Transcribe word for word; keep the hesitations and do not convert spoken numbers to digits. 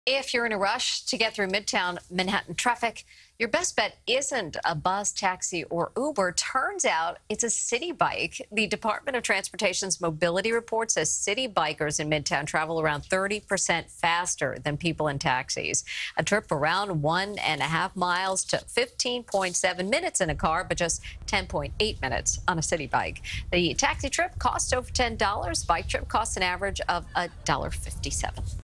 If you're in a rush to get through Midtown Manhattan traffic, your best bet isn't a bus, taxi, or Uber. Turns out it's a Citi Bike. The Department of Transportation's mobility report says Citi bikers in Midtown travel around thirty percent faster than people in taxis. A trip around one and a half miles to fifteen point seven minutes in a car, but just ten point eight minutes on a Citi Bike. The taxi trip costs over ten dollars. Bike trip costs an average of one dollar fifty-seven.